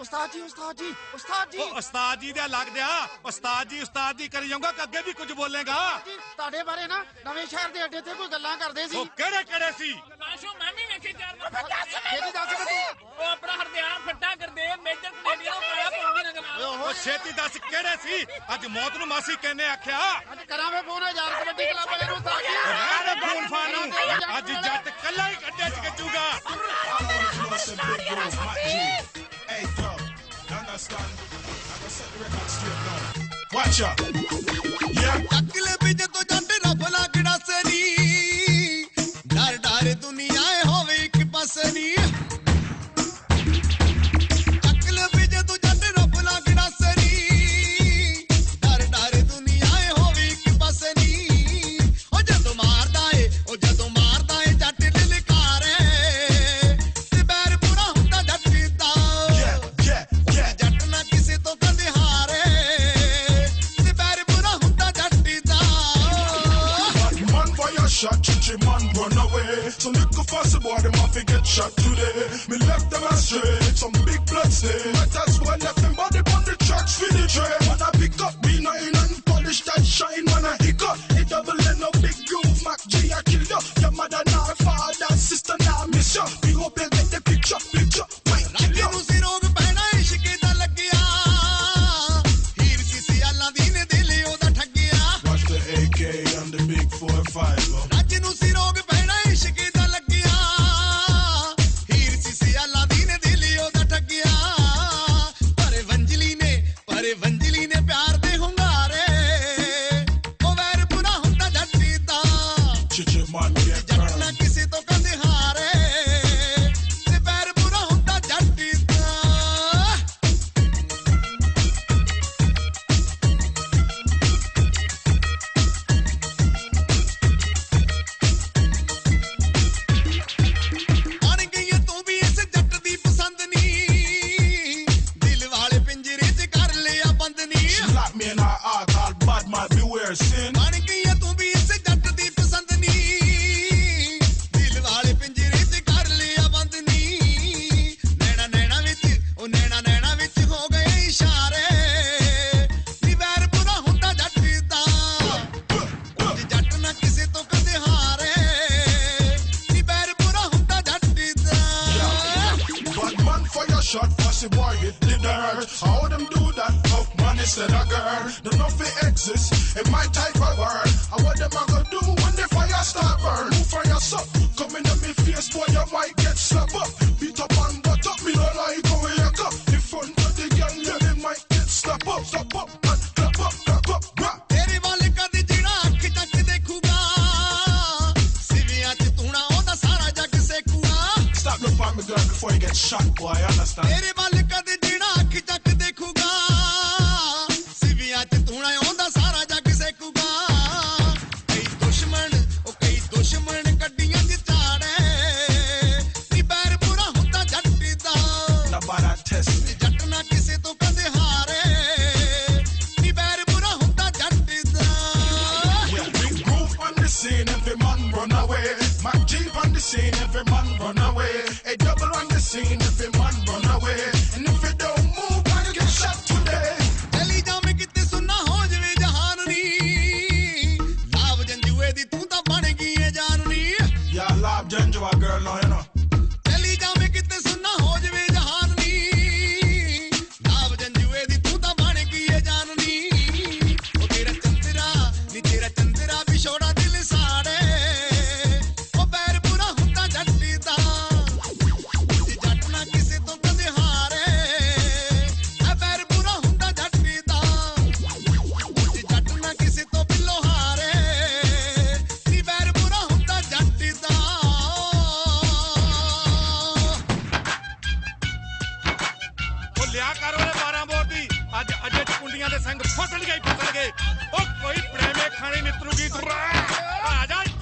ਉਸਤਾਦ ਜੀ ਉਸਤਾਦ ਜੀ ਉਸਤਾਦ ਜੀ ਉਹ ਉਸਤਾਦ ਜੀ ਦਾ ਲੱਗ ਦਿਆ। ਉਸਤਾਦ ਜੀ ਕਰੀ ਜਾਊਗਾ ਕਿ ਅੱਗੇ ਵੀ ਕੁਝ ਬੋਲੇਗਾ। ਜੀ ਤੁਹਾਡੇ ਬਾਰੇ ਨਾ ਨਵੇਂ ਸ਼ਹਿਰ ਦੇ ਅੱਡੇ ਤੇ ਕੋਈ ਗੱਲਾਂ ਕਰਦੇ ਸੀ। ਉਹ ਕਿਹੜੇ ਸੀ? ਕਾਸ਼ੋ ਮੈਂ ਵੀ ਵੇਖੇ ਚਾਰ ਵਾਰ ਛੇਤੀ ਦੱਸ ਕੇ ਤੂੰ। ਉਹ ਆਪਣਾ ਹਰਦਿਆਲ ਫੱਟਾ ਕਰਦੇ ਮੇਜਰ ਕੈਨੇਡੀਅਨ ਨੂੰ ਕਾਲਾ ਪਾਉਂਦੀ ਨਾ ਗਲਾ। ਉਹ ਛੇਤੀ ਦੱਸ ਕਿਹੜੇ ਸੀ? ਅੱਜ ਮੌਤ ਨੂੰ ਮਾਸੀ ਕਹਿੰਨੇ ਆਖਿਆ। ਅੱਜ ਕਰਾਂਵੇ ਫੋਨ ਹਜ਼ਾਰ ਕਬੱਡੀ ਕਲੱਬ ਵਾਲੇ ਨੂੰ ਉਸਤਾਦ ਜੀ। ਰਹਿ ਫੋਨ ਫਾਨੂੰ। ਅੱਜ ਜੱਟ ਕੱਲਾ ਹੀ ਕੱਢੇ ਚ ਗੱਜੂਗਾ। Hey, yo, you understand? I gonna set the record straight now. Watch out. Yeah. ਅਕਲ ਵਿੱਚ ਤੋਂ ਜੱਟ ਰੱਬ ਲੱਗਣਾ ਸਰੀ ਡਰ ਡਰ ਦੁਨੀਆ ਹੋਵੇ ਇੱਕ ਪਾਸੇ ਨੀ ਅਕਲ ਵਿੱਚ ਤੋਂ ਜੱਟ ਰੱਬ ਲੱਗਣਾ ਸਰੀ ਡਰ ਡਰ ਦੁਨੀਆ ਹੋਵੇ ਇੱਕ ਪਾਸੇ ਨੀ ਉਹ ਜਦੋਂ ਮਾਰਦਾ ਏ ਜੱਟ ਲਲਕਾਰੇ ਤੇ ਬੈਰ ਪੂਰਾ ਹੁੰਦਾ ਜੱਟ ਦਾ ਜੱਟ ਨਾ ਕਿਸੇ ਤੋਂ ਕਦੇ ਹਾਰੇ ਤੇ ਬੈਰ ਪੂਰਾ ਹੁੰਦਾ ਜੱਟ ਦਾ Man for your shot, chichi man run away. Some little fussy boy, them have to get shot today. Me left them astray, some big blood stain. But that's why left them body on the tracks for the train. Man, I pick up B9 and polish that shine. Man, I hiccup, it double and no big groove. Mac G, I kill you. Your mother now, father, sister now, miss you. We hope you get the picture. Wait, kill ਰਾਜੇ you. ਨੂੰ ਸੀ ਰੋਗ ਪੈਣਾ ਇਸ਼ਕ ਦਾ ਲੱਗਿਆ ਹੀਰ ਕਿਸੇ ਆਲਾਂ ਦੀ ਨੇ ਦਿਲ ਉਹਦਾ ਠੱਗਿਆ Watch the AK and the big 4-5. ਰਾਜੇ ਨੂੰ ਸੀ ਰੋਗ ਪੈਣਾ ਇਸ਼ਕ ਦਾ ਲੱਗਿਆ ਹੀਰ ਕਿਸੇ ਆਲਾਂ ਦੀ ਨੇ ਦਿਲ ਉਹਦਾ ਠੱਗਿਆ ਪਰ ਵੰਜਲੀ ਨੇ ਪਿਆਰ ਦੇ ਹੁੰਗਾਰੇ ਉਹ ਵੈਰ ਬੁਰਾ ਹੁੰਦਾ ਜੱਟ ਦਾ Chichi man get ਜੱਟ ਨਾ burned. ਕਿਸੇ ਤੋਂ ਕਦੇ ਹਾਰੇ ਤੇ ਵੈਰ ਬੁਰਾ ਹੁੰਦਾ ਜੱਟ ਦਾ ਬਣ ਗਈ ਏ ਤੂੰ ਵੀ ਇਸ ਜੱਟ ਦੀ ਪਸੰਦ ਨੀ ਦਿਲ ਵਾਲੇ ਪਿੰਜਰੇ 'ਚ ਕਰ ਲਿਆ ਬੰਦ ਨੀ Lock me in her heart, all bad man beware sin. ਬਣ ਗਈ ਏ ਤੂੰ ਵੀ ਇਸ ਜੱਟ ਦੀ ਪਸੰਦ ਨੀ ਦਿਲ ਵਾਲੇ ਪਿੰਜਰੇ 'ਚ ਕਰ ਲਿਆ ਬੰਦ ਨੀ ਨੈਣਾ ਵਿੱਚ ਹੋ ਗਏ ਇਸ਼ਾਰੇ ਨੀ ਵੈਰ ਬੁਰਾ ਹੁੰਦਾ ਜੱਟ ਦਾ ਜੇ ਜੱਟ ਨਾ ਕਿਸੇ ਤੋਂ ਕਦੇ ਹਾਰੇ ਨੀ ਵੈਰ ਬੁਰਾ ਹੁੰਦਾ ਜੱਟ ਦਾ Bad man for your shot, fussy boy, it did hurt. How them do that? Tough man instead of girl. Don't know if it exists in my type of world. And what them a gonna do when the fire start burn? Who fire up? Coming at me face, boy, you might get slapped up. Beat up and butt up, me don't like how you come. In front of the gang, yeah, they might get slapped up. Stop up and clap up, rap. ਤੇਰੇ ਵੱਲ ਕਦੇ ਜਿਹੜਾ ਅੱਖ ਚੱਕ ਦੇਖੂਗਾ ਸਿਵਿਆਂ 'ਚ ਤੂਣਾ ਉਹਦਾ ਸਾਰਾ ਜੱਗ ਸੇਕੂਗਾ Stop looking at me, girl, before you get shot, boy, understand? ਤੇਰੇ ਵੱਲ ਕਦੇ ਜਿਹੜਾ ਅੱਖ ਚੱਕ ਦੇਖੂਗਾ ਸਿਵਿਆਂ 'ਚ ਤੂਣਾ ਉਹਦਾ ਸਾਰਾ ਜੱਗ ਸੇਕੂਗਾ ਕਈ ਦੁਸ਼ਮਣ ਗੱਡੀਆਂ 'ਚ ਚਾੜੇ ਨੀ ਬੈਰ ਬੁਰਾ ਹੁੰਦਾ ਜੱਟ ਦਾ Now, by that test me. ਜੱਟ ਨਾ ਕਿਸੇ ਤੋਂ ਕਦੇ ਹਾਰੇ ਨੀ ਬੈਰ ਬੁਰਾ ਹੁੰਦਾ ਜੱਟ ਦਾ Yeah, big groove on the scene, every man run away. Mac Jeep on the scene, every man run away. A double on the scene, every man run away. And if you don't move, man, you get shot today. ਚਲੀ ਜਾਵੇਂ ਕਿਤੇ ਸੁੰਨਾ ਹੋ ਜਵੇ ਜਹਾਨ ਨੀ ਲਾਭ ਜੰਜੂਏ ਦੀ ਤੂੰ ਤਾਂ ਬਣ ਗਈ ਏ ਜਾਨ ਨੀ Yeah, love Janjua girl now, you know. ਚਲੀ ਜਾਵੇਂ ਕਿਤੇ ਸੁੰਨਾ ਹੋ ਜਵੇ ਜਹਾਨ ਨੀ ਲਾਭ ਜੰਜੂਏ ਦੀ ਤੂੰ ਤਾਂ ਬਣ ਗਈ ਏ ਜਾਨ ਨੀ ਉਹ ਤੇਰਾ ਚੰਦਰਾ ਵਿਛੋੜਾ ਦਿਲ ਸਾੜੇ ਉਹ ਬੈਰ ਬੁਰਾ ਹੁੰਦਾ ਜੱਟ ਦਾ ਜੇ ਜੱਟ ਨਾ ਕਿਸੇ ਤੋਂ ਕਦੇ ਹਾਰੇ ਐ ਬੈਰ ਬੁਰਾ ਹੁੰਦਾ ਜੱਟ ਦਾ ਜੇ ਜੱਟ ਨਾ ਕਿਸੇ ਤੋਂ ਬਿੱਲੋ ਹਾਰੇ ਨੀ ਬੈਰ ਬੁਰਾ ਹੁੰਦਾ ਜੱਟ ਦਾ ਉਹ ਲਿਆ ਕਰ ਉਹਨੇ 12 ਬੋਰ ਦੀ। ਅੱਜ ਅੱਡੇ ਚ ਕੁੰਡੀਆਂ ਦੇ ਸੰਗ ਫਸਣਗੇ। ਉਹ ਕੋਈ ਪ੍ਰੇਮੇ ਖਾਣੇ ਮਿੱਤਰੂ ਗੀਤ ਆ ਜਾ